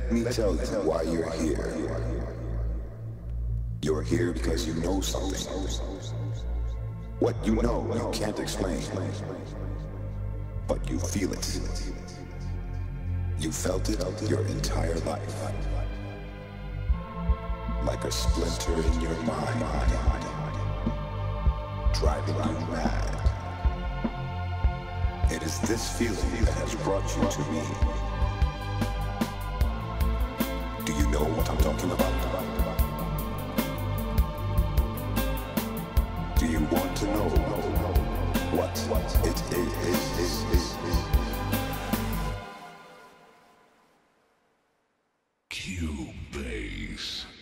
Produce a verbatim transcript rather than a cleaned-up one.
Let me tell you why you're here. You're here because you know something. What you know, you can't explain. But you feel it. You felt it your entire life. Like a splinter in your mind, driving you mad. It is this feeling that has brought you to me. Do you know what I'm talking about? Do you want to know what it is? Cubase.